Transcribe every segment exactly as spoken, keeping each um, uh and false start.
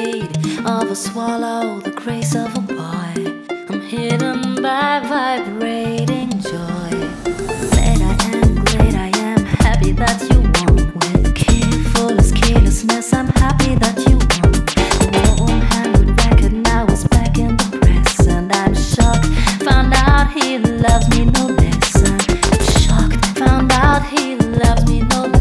speed of a swallow, the grace of a boy. I'm hidden by vibrating joy. Glad I am, glad I am, happy that you won. With careful carelessness, I'm happy that you won. The one hundred record now is back in the press, and I'm shocked, found out he loves me no less. I'm shocked, found out he loves me no less.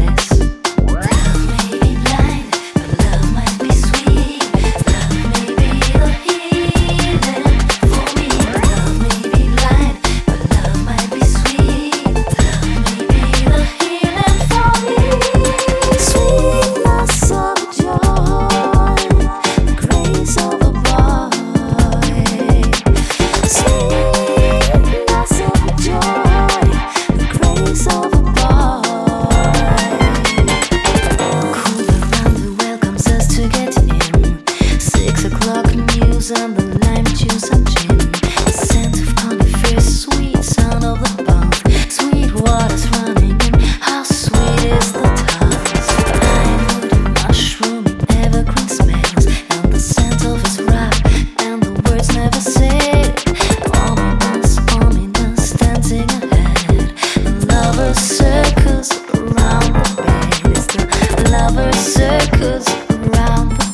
And the lime juice and gin, the scent of coniferous, sweet sound of the bomb, sweet waters running in, how sweet is the task. Pinewood and mushroom and evergreen smells, and the scent of his rap, and the words never said. Ominous, ominous, dancing ahead, the lover's circus around the bed. It's the lover's circus around the bed.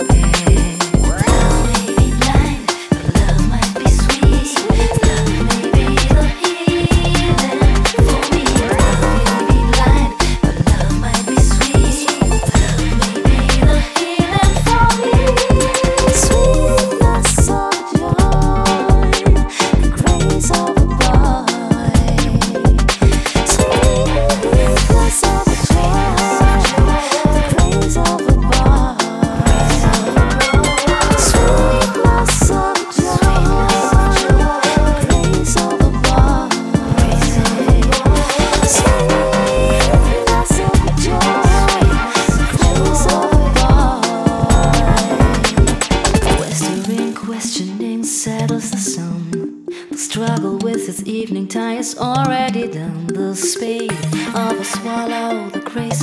Settles the sun. The struggle with its evening tie is already done. The speed of a swallow, the grace